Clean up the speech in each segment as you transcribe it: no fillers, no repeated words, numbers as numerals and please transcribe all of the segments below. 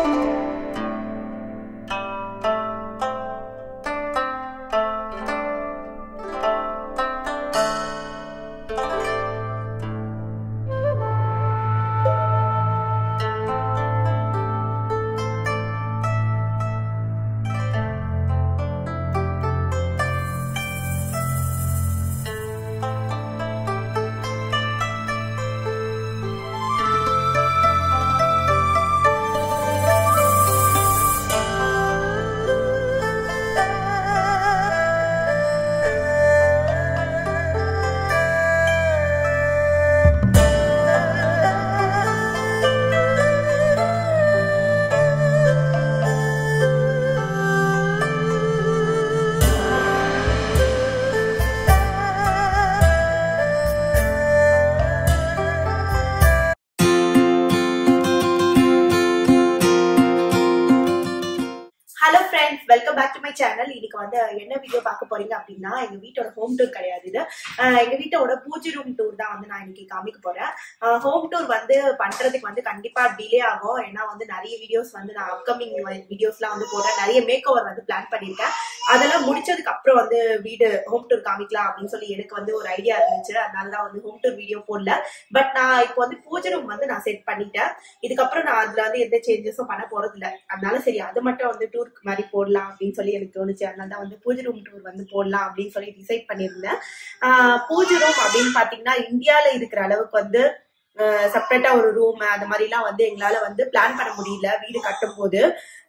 Welcome back to my channel. இன்னைக்கு வந்து என்ன வீடியோ பார்க்க போறீங்க அப்படின்னா, எங்க வீட்டோட ஹோம் டூர் கிடையாது இது. எங்க வீட்டோட பூஜை ரூம் டூர் தான் வந்து நான் இன்னைக்கு காமிக்க போறேன். ஹோம் டூர் வந்து பண்றதுக்கு வந்து கண்டிப்பா டிலே ஆகும். ஏன்னா வந்து நிறைய வீடியோஸ் வந்து நான் அப்கமிங் வீடியோஸ்லாம் வந்து போடுறேன். நிறைய மேக் ஓவர் வந்து பிளான் பண்ணிருக்கேன். அதெல்லாம் முடிச்சதுக்கு அப்புறம் வந்து வீடு ஹோம் டூர் காமிக்கலாம் அப்படின்னு சொல்லி எனக்கு வந்து ஒரு ஐடியா இருந்துச்சு. அதனாலதான் வந்து ஹோம் டூர் வீடியோ போடல. பட் நான் இப்போ வந்து பூஜை ரூம் வந்து நான் செட் பண்ணிட்டேன். இதுக்கப்புறம் நான் அதுல வந்து எந்த சேஞ்சஸும் பண்ண போறது இல்லை. அதனால சரி அது மட்டும் வந்து டூருக்கு மாதிரி போடலாம் அப்படின்னு சொல்லி எனக்கு தோணுச்சு. அதனால தான் வந்து பூஜை ரூம் டூர் வந்து போடலாம் அப்படின்னு சொல்லி டிசைட் பண்ணியிருந்தேன். பூஜை ரூம் அப்படின்னு பாத்தீங்கன்னா இந்தியால இருக்கிற அளவுக்கு வந்து செப்பரேட்டா ஒரு ரூம் அந்த மாதிரி எல்லாம் வந்து எங்களால வந்து பிளான் பண்ண முடியல வீடு கட்டும் போது.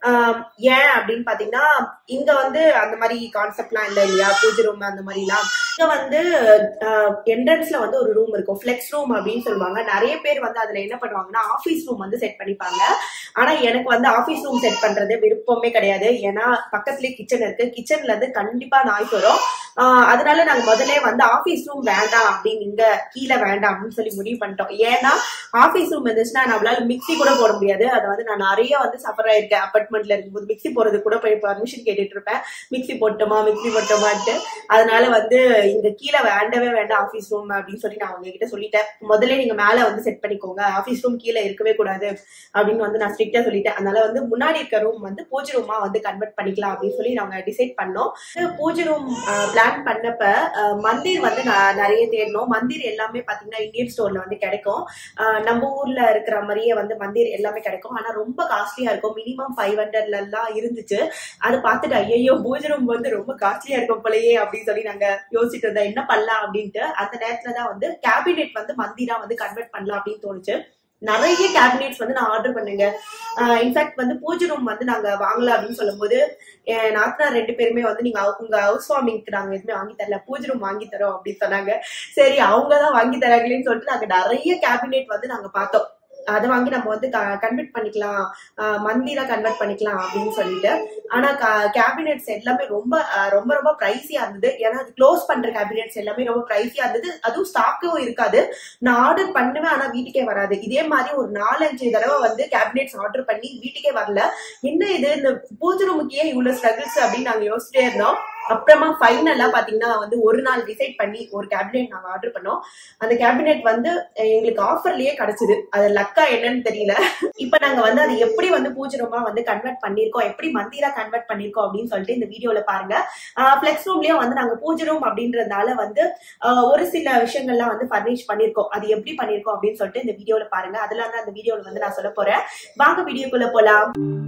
ஏன் அப்படின்னு பாத்தீங்கன்னா இங்க வந்து அந்த மாதிரி கான்செப்ட்லாம் இல்லை இல்லையா, பூஜை ரூம் அந்த மாதிரி எல்லாம். இங்க வந்து என்ட்ரன்ஸ்ல வந்து ஒரு ரூம் இருக்கும், ஃபிளெக்ஸ் ரூம் அப்படின்னு சொல்லுவாங்க. நிறைய பேர் வந்து அதுல என்ன பண்ணுவாங்கன்னா ஆபீஸ் ரூம் வந்து செட் பண்ணிப்பாங்க. ஆனா எனக்கு வந்து ஆபீஸ் ரூம் செட் பண்றது விருப்பமே கிடையாது. ஏன்னா பக்கத்துலயே கிச்சன் இருக்கு, கிச்சன்ல இருந்து கண்டிப்பா நாய் வரும். அதனால நாங்க முதல்ல வந்து ஆபீஸ் ரூம் வேண்டாம் அப்படின்னு, இங்க கீழே வேண்டாம் அப்படின்னு சொல்லி முடிவு பண்ணிட்டோம். ஏன்னா ஆபீஸ் ரூம் இருந்துச்சுன்னா நம்மளால மிக்சி கூட போட முடியாது. அதை வந்து நான் நிறைய வந்து சஃபர் ஆயிருக்கேன். அப்பார்ட்மெண்ட்ல இருக்கும்போது மிக்சி போறது கூட போய் பர்மிஷன் கேட்டுட்டு இருப்பேன், மிக்சி போட்டோமான்ட்டு. அதனால வந்து இங்க கீழே வேண்டவே வேண்டாம் ஆபீஸ் ரூம் அப்படின்னு சொல்லி நான் உங்ககிட்ட சொல்லிட்டேன். முதல்ல நீங்க மேல வந்து செட் பண்ணிக்கோங்க, ஆபீஸ் ரூம் கீழே இருக்கவே கூடாது அப்படின்னு வந்து நான் ஸ்ட்ரிக்டா சொல்லிட்டேன். அதனால வந்து முன்னாடி இருக்க ரூம் வந்து பூஜை ரூமா வந்து கன்வெர்ட் பண்ணிக்கலாம் அப்படின்னு சொல்லி நாங்க டிசைட் பண்ணோம். பூஜை ரூம் பிளான் பண்ணப்ப மந்திர் வந்து நிறைய தேடணும். மந்திர் எல்லாமே பாத்தீங்கன்னா இந்தியன் ஸ்டோர்ல வந்து கிடைக்கும். நம்ம ஊர்ல இருக்கிற மாதிரியே வந்து மந்திர் எல்லாமே கிடைக்கும். ஆனா ரொம்ப காஸ்ட்லியா இருக்கும். மினிமம் 500 எல்லாம் இருந்துச்சு. அதை பார்த்துட்டு ஐயோ பூஜை ரூம் வந்து ரொம்ப காஸ்ட்லியா இருக்கும் போலயே அப்படின்னு சொல்லி நாங்க யோசிச்சுட்டு இருந்தோம் என்ன பண்ணலாம் அப்படின்ட்டு. அந்த நேரத்துலதான் வந்து கேபினெட் வந்து மந்திரா வந்து கன்வெர்ட் பண்ணலாம் அப்படின்னு தோணுச்சு. நிறைய கேபினெட்ஸ் வந்து நான் ஆர்டர் பண்ணுங்க. இன்ஃபேக்ட் வந்து பூஜை ரூம் வந்து நாங்க வாங்கலாம் அப்படின்னு சொல்லும் போது நாத்தனார் 2 பேருமே வந்து நீங்க உங்க ஹவுஸ் வார்மிங்க்கு நாங்க எதுவுமே வாங்கி தரல, பூஜை ரூம் வாங்கி தரோம் அப்படின்னு சொன்னாங்க. சரி அவங்கதான் வாங்கி தராங்களேன்னு சொல்லிட்டு நாங்க நிறைய கேபினெட் வந்து நாங்க பார்த்தோம். அதை வாங்கி நம்ம வந்து கன்வெர்ட் பண்ணிக்கலாம், மந்திரா கன்வெர்ட் பண்ணிக்கலாம் அப்படின்னு சொல்லிட்டு. ஆனா கேபினெட்ஸ் எல்லாமே ரொம்ப ரொம்ப ரொம்ப பிரைஸியா இருந்தது. ஏன்னா அது க்ளோஸ் பண்ற கேபினெட்ஸ் எல்லாமே ரொம்ப பிரைஸியா இருந்தது. அதுவும் ஸ்டாக்கும் இருக்காது. நான் ஆர்டர் பண்ணுவேன் ஆனா வீட்டுக்கே வராது. இதே மாதிரி ஒரு 4-5 தடவை வந்து கேபினெட்ஸ் ஆர்டர் பண்ணி வீட்டுக்கே வரல. என்ன இது இந்த பூஜை ரூமுக்கு ஏன் இவ்வளவு ஸ்ட்ரகிள்ஸ் அப்படின்னு நாங்க யோசிச்சுட்டே இருந்தோம். அப்புறமா ஃபைனலா பாத்தீங்கன்னா வந்து ஒரு நாள் டிசைட் பண்ணி ஒரு கேபினெட் நாங்க ஆர்டர் பண்ணோம். அந்த கேபினெட் வந்து எங்களுக்கு ஆஃபர்லயே கிடைச்சது. அது லக்கா என்னன்னு தெரியல. இப்ப நாங்க வந்து அது எப்படி வந்து பூஜை ரூமா வந்து கன்வெர்ட் பண்ணிருக்கோம், எப்படி மந்திரா கன்வெர்ட் பண்ணிருக்கோம் அப்படின்னு சொல்லிட்டு இந்த வீடியோல பாருங்க. பிளெக்ஸ் ரூம்லயும் வந்து நாங்க பூஜை ரூம் அப்படின்றதுனால வந்து ஒரு சில விஷயங்கள்லாம் வந்து ஃபர்னிஷ் பண்ணிருக்கோம். அது எப்படி பண்ணிருக்கோம் அப்படின்னு சொல்லிட்டு இந்த வீடியோல பாருங்க. அதெல்லாம் தான் இந்த வீடியோல வந்து நான் சொல்ல போறேன். வாங்க வீடியோக்குள்ள போலாம்.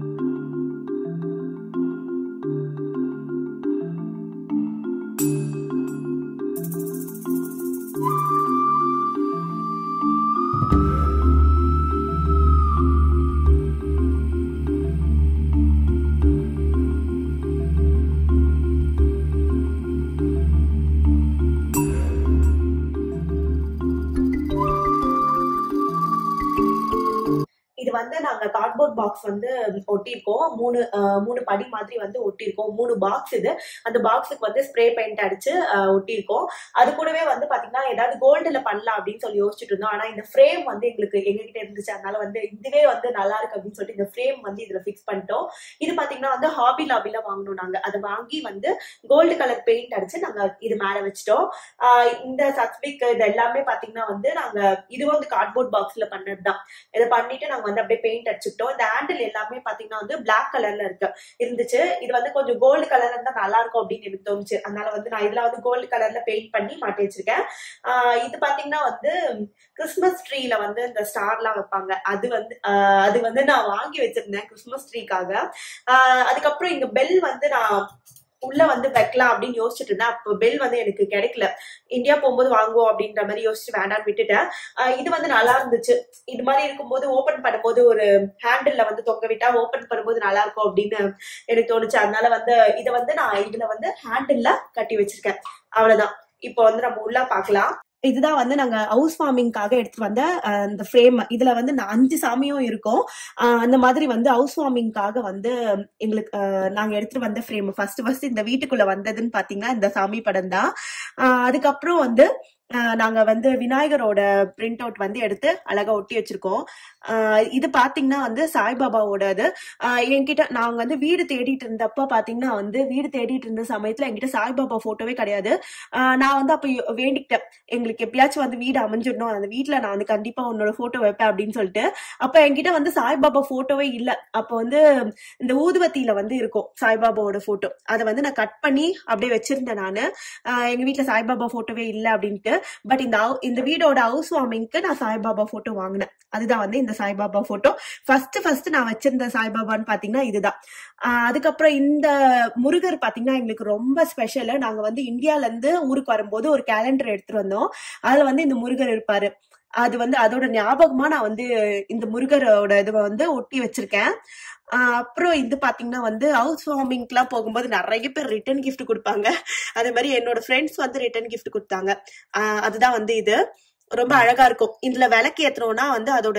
வந்து நாங்க கார்ட்போர்ட் பாக்ஸ் வந்து ஒட்டிருக்கோம். மூணு படி மாதிரி வந்து ஒட்டிருக்கோம். 3 பாக்ஸ் இது. அந்த பாக்ஸுக்கு வந்து ஸ்ப்ரே பெயிண்ட் அடிச்சு ஒட்டிருக்கோம். அது கூடவே வந்து பாத்தீங்கன்னா ஏதாவது கோல்டுல பண்ணலாம் அப்படின்னு சொல்லி யோசிச்சுட்டு இருந்தோம். ஆனா இந்த ஃப்ரேம் வந்து எங்ககிட்ட இருந்துச்சு. அதனால வந்து இதுவே வந்து நல்லா இருக்கு அப்படின்னு சொல்லிட்டு இந்த ஃப்ரேம் வந்து இதுல பிக்ஸ் பண்ணிட்டோம். இது பாத்தீங்கன்னா வந்து ஹாபி லாபில வாங்கணும். நாங்க அதை வாங்கி வந்து கோல்டு கலர் பெயிண்ட் அடிச்சு நாங்க இது மேல வச்சுட்டோம். இந்த சக்ஸ்பிக் இது எல்லாமே பாத்தீங்கன்னா வந்து நாங்க இது வந்து கார்ட்போர்ட் பாக்ஸ்ல பண்ணதுதான். இதை பண்ணிட்டு நாங்க வந்து அப்படியே பெயிண்ட் அடிச்சுட்டோம். இந்த ஹேண்டில் எல்லாமே பாத்தீங்கன்னா வந்து பிளாக் கலர்ல இருந்துச்சு. இது வந்து கொஞ்சம் கோல்டு கலர்ல இருந்தா நல்லா இருக்கும் அப்படின்னு எனக்கு தோணுச்சு. அதனால வந்து நான் இதுல வந்து கோல்டு கலர்ல பெயிண்ட் பண்ணி மாட்டி வச்சிருக்கேன். இது பாத்தீங்கன்னா வந்து கிறிஸ்துமஸ் ட்ரீல வந்து இந்த ஸ்டார் எல்லாம் வைப்பாங்க. அது வந்து நான் வாங்கி வச்சிருந்தேன் கிறிஸ்துமஸ் ட்ரீக்காக. அதுக்கப்புறம் இங்க பெல் வந்து நான் உள்ள வந்து வைக்கலாம் அப்படின்னு யோசிச்சுட்டு இருந்தேன். அப்போ பெல் வந்து எனக்கு கிடைக்கல. இந்தியா போகும்போது வாங்குவோம் அப்படின்ற மாதிரி யோசிச்சு வேண்டான்னு விட்டுட்டேன். இது வந்து நல்லா இருந்துச்சு. இது மாதிரி இருக்கும்போது ஓபன் பண்ணும்போது ஒரு ஹேண்டில்ல வந்து தொங்க விட்டா ஓபன் பண்ணும்போது நல்லா இருக்கும் அப்படின்னு எனக்கு தோணுச்சு. அதனால வந்து இதை வந்து நான் இதுல வந்து ஹேண்டில்ல கட்டி வச்சிருக்கேன். அவ்வளவுதான். இப்போ வந்து நம்ம உள்ள பாக்கலாம். இதுதான் வந்து நாங்க ஹவுஸ் வார்மிங்காக எடுத்துட்டு வந்த இந்த ஃப்ரேம். இதுல வந்து 5 சாமியும் இருக்கும். அந்த மாதிரி வந்து ஹவுஸ் வார்மிங்காக வந்து எங்களுக்கு நாங்க எடுத்துட்டு வந்த ஃப்ரேம் ஃபர்ஸ்ட் இந்த வீட்டுக்குள்ள வந்ததுன்னு பாத்தீங்கன்னா இந்த சாமி படம் தான். அதுக்கப்புறம் வந்து நாங்க வந்து விநாயகரோட பிரிண்ட் அவுட் வந்து எடுத்து அழகா ஒட்டி வச்சிருக்கோம். இது பாத்தீங்கன்னா வந்து சாய்பாபாவோட இது. என்கிட்ட நாங்க வந்து வீடு தேடிட்டு இருந்தப்ப பாத்தீங்கன்னா வந்து வீடு தேடிட்டு இருந்த சமயத்துல என்கிட்ட சாய்பாபா போட்டோவே கிடையாது. நான் வந்து அப்ப வேண்டிக்கிட்டேன், எங்களுக்கு எப்பயாச்சும் வந்து வீடு அமைஞ்சிடணும், அந்த வீட்டுல நான் வந்து கண்டிப்பா உன்னோட போட்டோ வைப்பேன் அப்படின்னு சொல்லிட்டு. அப்ப என்கிட்ட வந்து சாய்பாபா போட்டோவே இல்ல. அப்ப வந்து இந்த ஊதுவத்தியில வந்து இருக்கும் சாய்பாபாவோட போட்டோ. அதை வந்து நான் கட் பண்ணி அப்படியே வச்சிருந்தேன் நானு. எங்க வீட்டுல சாய்பாபா போட்டோவே இல்ல அப்படின்ட்டு. பட் இந்த வீடோட ஹவுஸ் வார்மிங்க்கு நான் சாய்பாபா போட்டோ வாங்கினேன். அதுதான் வந்து இந்த சாய்பாபா போட்டோ. ஃபர்ஸ்ட் நான் வச்சிருந்த சாய்பாபான்னு பாத்தீங்கன்னா இதுதான். அதுக்கப்புறம் இந்த முருகர் பாத்தீங்கன்னா எங்களுக்கு ரொம்ப ஸ்பெஷல். நாங்க வந்து இந்தியால இருந்து ஊருக்கு வரும்போது ஒரு கேலண்டர் எடுத்துட்டு வந்தோம். அதுல வந்து இந்த முருகர் இருப்பாரு. அது வந்து அதோட ஞாபகமா நான் வந்து இந்த முருகரோட இதுவை வந்து ஒட்டி வச்சிருக்கேன். அப்புறம் இது பாத்தீங்கன்னா வந்து ஹவுஸ் வார்மிங் எல்லாம் போகும்போது நிறைய பேர் ரிட்டர்ன் கிஃப்ட் கொடுப்பாங்க. அதே மாதிரி என்னோட ஃப்ரெண்ட்ஸ் வந்து ரிட்டர்ன் கிஃப்ட் கொடுத்தாங்க. அதுதான் வந்து இது ரொம்ப அழகா இருக்கும். இதுல விளக்கு ஏத்துறோம்னா வந்து அதோட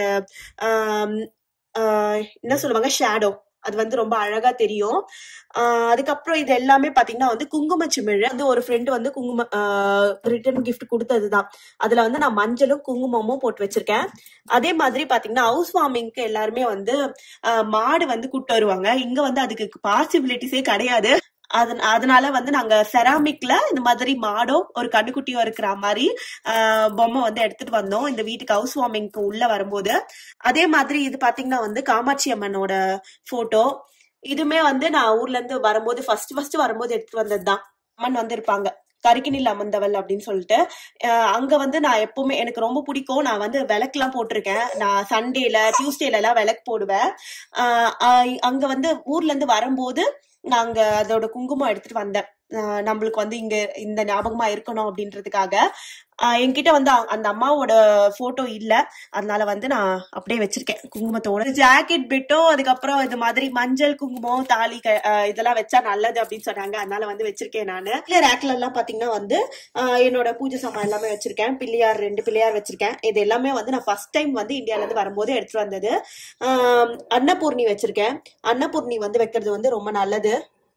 என்ன சொல்லுவாங்க, ஷேடோ, அது வந்து ரொம்ப அழகா தெரியும். அதுக்கப்புறம் இது எல்லாமே பாத்தீங்கன்னா வந்து குங்கும சிமிழ் வந்து ஒரு ஃப்ரெண்டு வந்து ரிட்டர்ன் கிஃப்ட் கொடுத்ததுதான். அதுல வந்து நான் மஞ்சளும் குங்குமமும் போட்டு வச்சிருக்கேன். அதே மாதிரி பாத்தீங்கன்னா ஹவுஸ் வார்மிங்க்கு எல்லாருமே வந்து மாடு வந்து கூட்டு வருவாங்க. இங்க வந்து அதுக்கு பாசிபிலிட்டிஸே கிடையாது. அதனால வந்து நாங்க செராமிக்ல இந்த மாதிரி மாடோ ஒரு கண்ணுக்குட்டியோ இருக்கிற மாதிரி பொம்மை வந்து எடுத்துட்டு வந்தோம் இந்த வீட்டுக்கு ஹவுஸ் வார்மிங்க்கு உள்ள வரும்போது. அதே மாதிரி இது பாத்தீங்கன்னா வந்து காமாட்சி அம்மனோட போட்டோ. இதுமே வந்து நான் ஊர்ல இருந்து வரும்போது ஃபர்ஸ்ட் வரும்போது எடுத்துட்டு வந்ததுதான். அம்மன் வந்து இருப்பாங்க, கருக்கினில் அமர்ந்தவள் அப்படின்னு சொல்லிட்டு. அங்க வந்து நான் எப்பவுமே எனக்கு ரொம்ப பிடிக்கும். நான் வந்து விளக்கு எல்லாம் போட்டிருக்கேன். நான் சண்டேல டியூஸ்டேல எல்லாம் விளக்கு போடுவேன். அங்க வந்து ஊர்ல இருந்து வரும்போது நாங்க அதோட குங்குமம் எடுத்துட்டு வந்தேன். நம்மளுக்கு வந்து இங்க இந்த ஞாபகமா இருக்கணும் அப்படின்றதுக்காக. என்கிட்ட வந்து அந்த அம்மாவோட போட்டோ இல்ல, அதனால வந்து நான் அப்படியே வச்சிருக்கேன் குங்குமத்தோட. ஜாக்கெட் பிட்டோ அதுக்கப்புறம் இது மாதிரி மஞ்சள் குங்குமம் தாலி இதெல்லாம் வச்சா நல்லது அப்படின்னு சொன்னாங்க. அதனால வந்து வச்சிருக்கேன் நானு. ரேக்ல எல்லாம் பாத்தீங்கன்னா வந்து என்னோட பூஜை சாமான் எல்லாமே வச்சிருக்கேன். 2 பிள்ளையார் வச்சிருக்கேன். இது எல்லாமே வந்து நான் ஃபர்ஸ்ட் டைம் வந்து இந்தியால இருந்து வரும்போது எடுத்துட்டு வந்தது. அன்னபூர்ணி வச்சிருக்கேன். அன்னபூர்ணி வந்து வைக்கிறது வந்து ரொம்ப நல்லது.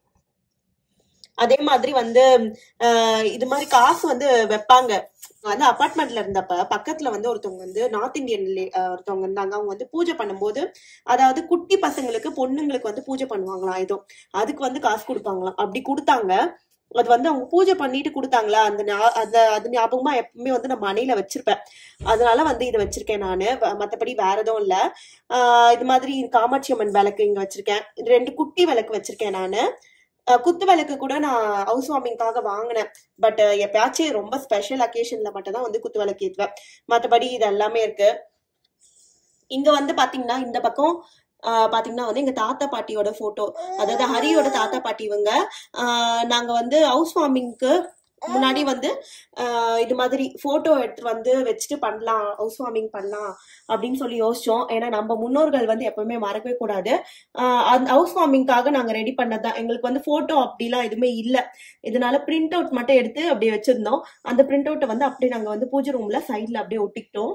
அதே மாதிரி வந்து இது மாதிரி காசு வந்து வைப்பாங்க. வந்து அபார்ட்மெண்ட்ல இருந்தப்ப பக்கத்துல வந்து ஒருத்தவங்க வந்து நார்த் இந்தியன் ஒருத்தவங்க இருந்தாங்க. அவங்க வந்து பூஜை பண்ணும்போது, அதாவது குட்டி பசங்களுக்கு பொண்ணுங்களுக்கு வந்து பூஜை பண்ணுவாங்களாம். ஏதோ அதுக்கு வந்து காசு கொடுப்பாங்களாம். அப்படி கொடுத்தாங்க. அது வந்து அவங்க பூஜை பண்ணிட்டு கொடுத்தாங்களா, அது ஞாபகமா எப்பவுமே வந்து நான் மனையில வச்சிருப்பேன். அதனால வந்து இதை வச்சிருக்கேன் நானு. மத்தபடி வேற எதுவும் இல்ல. இது மாதிரி காமாட்சி அம்மன் விளக்கு இங்க வச்சிருக்கேன். 2 குட்டி விளக்கு வச்சிருக்கேன் நானு. குத்து விளக்கு கூட நான் ஹவுஸ் வார்மிங்காக வாங்கினேன். பட் எப்பயாச்சும் ரொம்ப ஸ்பெஷல் அக்கேஷன்ல மட்டும் தான் வந்து குத்து விளக்கு ஏத்துவேன். மற்றபடி இது எல்லாமே இருக்கு. இங்க வந்து பாத்தீங்கன்னா இந்த பக்கம் பாத்தீங்கன்னா வந்து எங்க தாத்தா பாட்டியோட போட்டோ, அதாவது ஹரியோட தாத்தா பாட்டி இவங்க. நாங்க வந்து ஹவுஸ் வார்மிங்க்கு முன்னாடி வந்து இது மாதிரி போட்டோ எடுத்துட்டு வந்து வச்சுட்டு பண்ணலாம், ஹவுஸ் வார்மிங் பண்ணலாம் அப்படின்னு சொல்லி யோசிச்சோம். ஏன்னா நம்ம முன்னோர்கள் வந்து எப்பவுமே மறக்கவே கூடாது. ஹவுஸ் வார்மிங்காக நாங்க ரெடி பண்ணதான். எங்களுக்கு வந்து போட்டோ அப்படிலாம் எதுவுமே இல்லை. இதனால பிரிண்ட் அவுட் மட்டும் எடுத்து அப்படியே வச்சிருந்தோம். அந்த பிரிண்ட் அவுட்டை வந்து அப்படியே நாங்க வந்து பூஜை ரூம்ல சைட்ல அப்படியே ஒட்டிக்கிட்டோம்.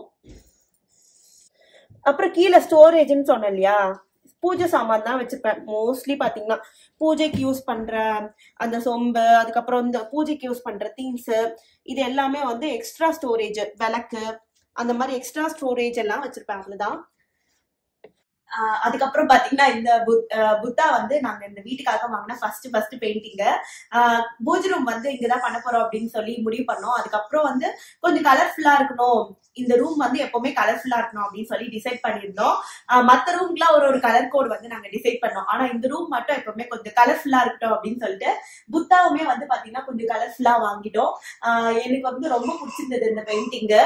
அப்புறம் கீழே ஸ்டோரேஜ்னு சொன்னேன் இல்லையா, பூஜை சாமான் தான் வச்சிருப்பேன். மோஸ்ட்லி பாத்தீங்கன்னா பூஜைக்கு யூஸ் பண்ற அந்த சொம்பு, அதுக்கப்புறம் இந்த பூஜைக்கு யூஸ் பண்ற திங்ஸ், இது எல்லாமே வந்து எக்ஸ்ட்ரா ஸ்டோரேஜ், விளக்கு, அந்த மாதிரி எக்ஸ்ட்ரா ஸ்டோரேஜ் எல்லாம் வச்சிருப்பேன். அவ்வளவுதான். அதுக்கப்புறம் பாத்தீங்கன்னா இந்த புத்தா வந்து நாங்க இந்த வீட்டுக்காக வாங்கின ஃபர்ஸ்ட் பெயிண்டிங். பூஜை ரூம் வந்து இங்கதான் பண்ண போறோம் அப்படின்னு சொல்லி முடிவு பண்ணோம். அதுக்கப்புறம் வந்து கொஞ்சம் கலர்ஃபுல்லா இருக்கணும், இந்த ரூம் வந்து எப்பவுமே கலர்ஃபுல்லா இருக்கணும் அப்படின்னு சொல்லி டிசைட் பண்ணியிருந்தோம். மத்த ரூம்க்குலாம் ஒரு கலர் கோட் வந்து நாங்க டிசைட் பண்ணோம். ஆனா இந்த ரூம் மட்டும் எப்பவுமே கொஞ்சம் கலர்ஃபுல்லா இருக்கட்டும் அப்படின்னு சொல்லிட்டு புத்தாவுமே வந்து பாத்தீங்கன்னா கொஞ்சம் கலர்ஃபுல்லா வாங்கிட்டோம். எனக்கு வந்து ரொம்ப பிடிச்சிருந்தது இந்த பெயிண்டிங்.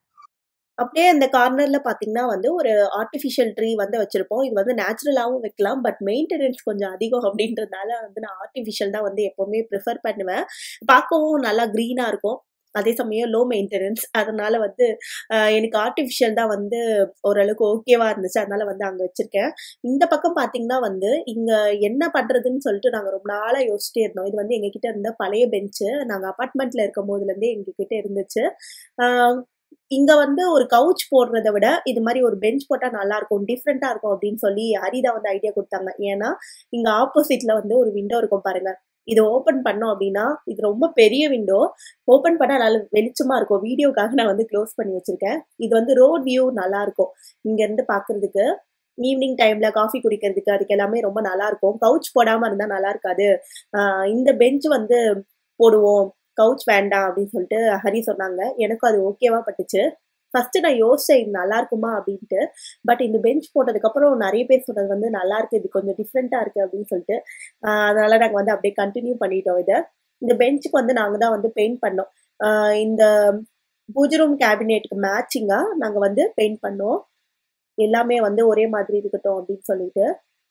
அப்படியே அந்த கார்னர்ல பாத்தீங்கன்னா வந்து ஒரு ஆர்டிஃபிஷியல் ட்ரீ வந்து வச்சிருப்போம். இது வந்து நேச்சுரலாவும் வைக்கலாம். பட் மெயின்டெனன்ஸ் கொஞ்சம் அதிகம் அப்படின்றதுனால வந்து நான் ஆர்டிஃபிஷியல் தான் வந்து எப்பவுமே ப்ரிஃபர் பண்ணுவேன். பார்க்கவும் நல்லா கிரீனா இருக்கும். அதே சமயம் லோ மெயின்டெனன்ஸ். அதனால வந்து எனக்கு ஆர்டிஃபிஷியல் தான் வந்து ஓரளவுக்கு ஓகேவா இருந்துச்சு. அதனால வந்து அங்க வச்சிருக்கேன். இந்த பக்கம் பாத்தீங்கன்னா வந்து இங்க என்ன பண்றதுன்னு சொல்லிட்டு நாங்க ரொம்ப நாளா யோசிச்சிட்டே இருந்தோம். இது வந்து எங்ககிட்ட இருந்த பழைய பெஞ்சு. நாங்க அபார்ட்மெண்ட்ல இருக்கும் போதுல இருந்தே எங்ககிட்ட இருந்துச்சு. ஆஹ் இங்க வந்து ஒரு கவுச் போடுறத விட இது மாதிரி ஒரு பெஞ்ச் போட்டா நல்லா இருக்கும், டிஃப்ரெண்டா இருக்கும் அப்படின்னு சொல்லி ஹரிதா வந்து ஐடியா கொடுத்தாங்க. ஏன்னா இங்க ஆப்போசிட்ல வந்து ஒரு விண்டோ இருக்கும் பாருங்க. இதை ஓபன் பண்ணோம் அப்படின்னா இது ரொம்ப பெரிய விண்டோ. ஓபன் பண்ணா நல்ல வெளிச்சமா இருக்கும். வீடியோக்காக நான் வந்து க்ளோஸ் பண்ணி வச்சிருக்கேன். இது வந்து ரோட் வியூ நல்லா இருக்கும் இங்க இருந்து பாக்குறதுக்கு. ஈவினிங் டைம்ல காஃபி குடிக்கிறதுக்கு அதுக்கு எல்லாமே ரொம்ப நல்லா இருக்கும். கவுச் போடாம இருந்தா நல்லா இருக்காது. இந்த பெஞ்ச் வந்து போடுவோம், கவுச் வேண்டாம் அப்படின்னு சொல்லிட்டு ஹரி சொன்னாங்க. எனக்கும் அது ஓகேவா பட்டுச்சு. ஃபர்ஸ்ட் நான் யோசிச்சேன் இது நல்லா இருக்குமா அப்படின்ட்டு. பட் இந்த பெஞ்ச் போட்டதுக்கு அப்புறம் நிறைய பேர் சொன்னது வந்து நல்லா இருக்கு, இது கொஞ்சம் டிஃப்ரெண்டா இருக்கு அப்படின்னு சொல்லிட்டு அதனால நாங்க வந்து அப்படியே கண்டினியூ பண்ணிட்டோம் இதை. இந்த பெஞ்சுக்கு வந்து நாங்க தான் வந்து பெயிண்ட் பண்ணோம். இந்த பூஜை ரூம் கேபினெட்டுக்கு மேட்சிங்கா நாங்க வந்து பெயிண்ட் பண்ணோம். எல்லாமே வந்து ஒரே மாதிரி இருக்கட்டும் அப்படின்னு சொல்லிட்டு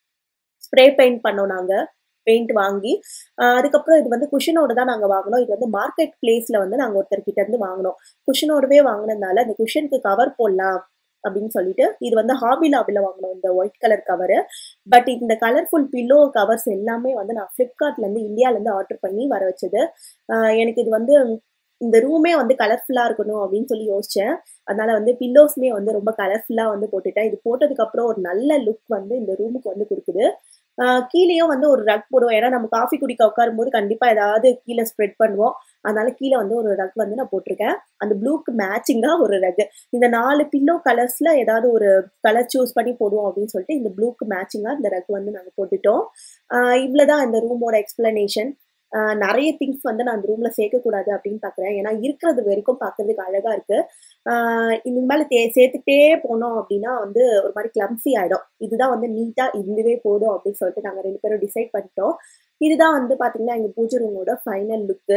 ஸ்ப்ரே பெயிண்ட் பண்ணோம் நாங்க. பெயிண்ட் வாங்கி அதுக்கப்புறம் இது வந்து குஷனோட தான் நாங்க வாங்கினோம். இது வந்து மார்க்கெட் பிளேஸ்ல வந்து நாங்க ஒருத்தர்கிட்ட இருந்து வாங்கினோம். குஷனோடவே வாங்கினதுனால அந்த குஷனுக்கு கவர் போடலாம் அப்படின்னு சொல்லிட்டு இது வந்து ஹாபி லாபில வாங்கினோம் இந்த ஒயிட் கலர் கவரு. பட் இந்த கலர்ஃபுல் பில்லோ கவர்ஸ் எல்லாமே வந்து நான் பிளிப்கார்ட்ல இருந்து இந்தியால இருந்து ஆர்டர் பண்ணி வர வச்சது. எனக்கு இது வந்து இந்த ரூமே வந்து கலர்ஃபுல்லா இருக்கணும் அப்படின்னு சொல்லி யோசிச்சேன். அதனால வந்து பில்லோஸ்மே வந்து ரொம்ப கலர்ஃபுல்லா வந்து போட்டுட்டேன். இது போட்டதுக்கு அப்புறம் ஒரு நல்ல லுக் வந்து இந்த ரூமுக்கு வந்து கொடுக்குது. கீழேயும் வந்து ஒரு ரக் போடுவோம். ஏன்னா நம்ம காஃபி குடிக்க உட்காரும் போது கண்டிப்பா ஏதாவது கீழே ஸ்ப்ரெட் பண்ணுவோம். அதனால கீழே வந்து ஒரு ரக் வந்து நான் போட்டிருக்கேன். அந்த ப்ளூக்கு மேட்சிங்கா ஒரு ரக். இந்த 4 பில்லோ கலர்ஸ்ல ஏதாவது ஒரு கலர் சூஸ் பண்ணி போடுவோம் அப்படின்னு சொல்லிட்டு இந்த ப்ளூக்கு மேட்சிங்கா இந்த ரக் வந்து நாங்க போட்டுட்டோம். இவ்வளவுதான் இந்த ரூமோட எக்ஸ்பிளனேஷன். நிறைய திங்ஸ் வந்து நான் அந்த ரூம்ல சேர்க்கக்கூடாது அப்படின்னு பாக்குறேன். ஏன்னா இருக்கிறது வரைக்கும் பாக்குறதுக்கு அழகா இருக்கு. இதுக்கு மேல சேர்த்துக்கிட்டே போனோம் அப்படின்னா வந்து ஒரு மாதிரி கிளம்சி ஆயிடும். இதுதான் வந்து நீட்டா இதுவே போதும் அப்படின்னு சொல்லிட்டு நாங்க 2 பேரும் டிசைட் பண்ணிட்டோம். இதுதான் வந்து பாத்தீங்கன்னா எங்க பூஜை ரூமோட ஃபைனல் லுக்கு.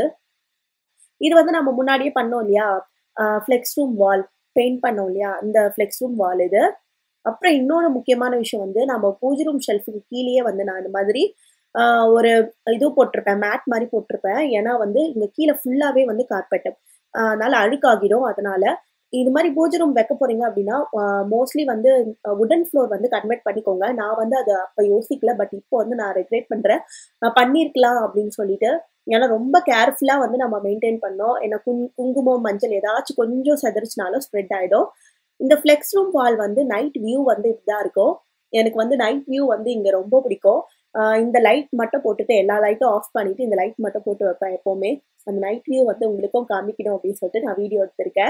இது வந்து நம்ம முன்னாடியே பண்ணோம் இல்லையா, ஃபிளெக்ஸ் ரூம் வால் பெயிண்ட் பண்ணோம் இல்லையா, இந்த ஃபிளெக்ஸ் ரூம் வால் இது. அப்புறம் இன்னொரு முக்கியமான விஷயம் வந்து நம்ம பூஜை ரூம் ஷெல்ஃபுக்கு கீழேயே வந்து நான் இந்த மாதிரி ஒரு இது போட்டிருப்பேன், மேட் மாதிரி போட்டிருப்பேன். ஏன்னா வந்து இங்க கீழே ஃபுல்லாவே வந்து கார்பெட், அதனால அழுக்காகிடும். அதனால இது மாதிரி பூஜை ரூம் வைக்க போறீங்க அப்படின்னா மோஸ்ட்லி வந்து வுடன் ஃப்ளோர் வந்து கன்வெர்ட் பண்ணிக்கோங்க. நான் வந்து அதை அப்ப யோசிக்கல, பட் இப்போ வந்து நான் ரெக்ரெட் பண்றேன். பண்ணிருக்கலாம் அப்படின்னு சொல்லிட்டு. ஏன்னா ரொம்ப கேர்ஃபுல்லா வந்து நம்ம மெயின்டைன் பண்ணோம். ஏன்னா குங்குமம் மஞ்சள் ஏதாச்சும் கொஞ்சம் செதறிச்சினாலும் ஸ்ப்ரெட் ஆயிடும். இந்த ஃபிளெக்ஸ் ரூம் வால் வந்து நைட் வியூ வந்து இப்படிதான் இருக்கும். எனக்கு வந்து நைட் வியூ வந்து இங்க ரொம்ப பிடிக்கும். இந்த லைட் மட்டும் போட்டுட்டு எல்லா லைட்டும் ஆஃப் பண்ணிட்டு இந்த லைட் மட்டும் போட்டு வைப்பேன் எப்பவுமே. அந்த நைட் வியூ வந்து உங்களுக்கும் காமிக்கணும் அப்படின்னு சொல்லிட்டு நான் வீடியோ எடுத்திருக்கேன்.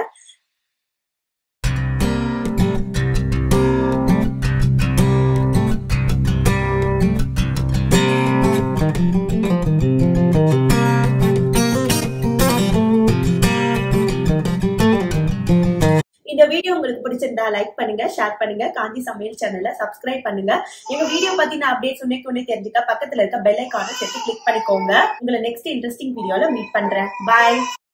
இந்த வீடியோ உங்களுக்கு பிடிச்சிருந்தா லைக் பண்ணுங்க, ஷேர் பண்ணுங்க, காஞ்சி சமையல் சேனலை சப்ஸ்கிரைப் பண்ணுங்க. எங்க வீடியோ பத்தின அப்டேட்ஸ் உடனே தெரிஞ்சுக்க பக்கத்துல இருக்க பெல் ஐகானை செட்டு கிளிக் பண்ணிக்கோங்க. உங்களை நெக்ஸ்ட் இன்ட்ரெஸ்டிங் வீடியோல மீட் பண்றேன். பாய்.